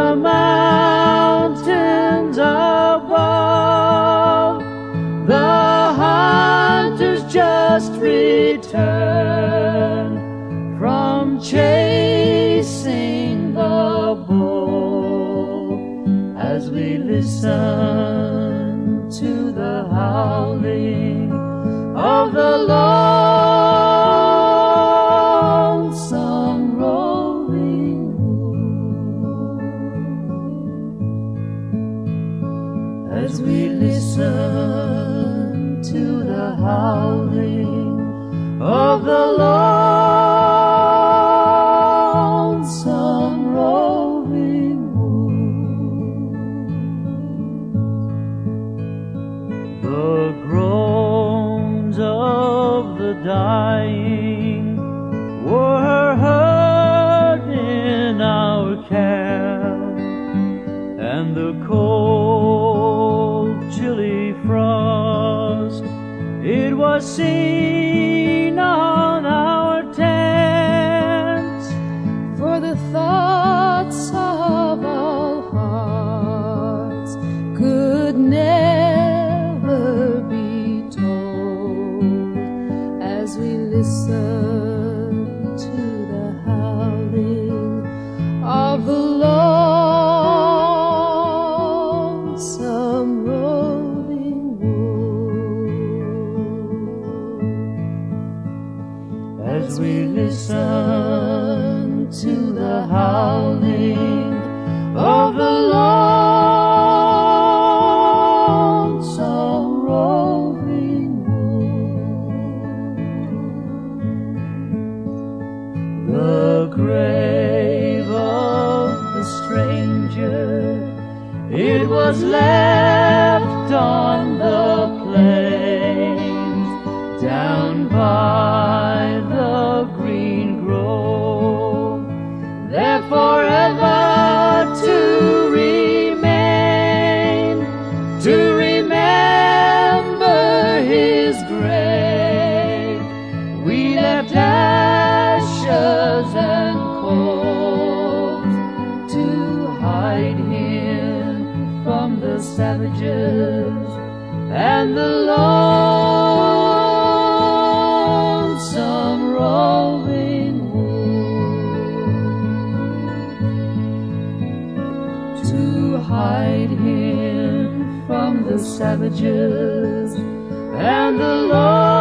the mountains above, the hunters just returned from chasing the bull. As we listen to the howling of the lonesome roving wolf, as we listen to the howling of the lonesome roving wolf. The groans of the dying were heard in our camp, and the cold, chilly frost, it was seen on our tents. For the thoughts of all hearts could never be told, as we listen to the howling of the lonesome roving wolf, as we listen to the howling of the lonesome roving wolf. The grave of the stranger, it was left on the plains down by the green grove, there forever to remain, to remember his grave. We left ashes and coals to hide him from the savages and the lonesome roving wolf, to hide him from the savages and the lonesome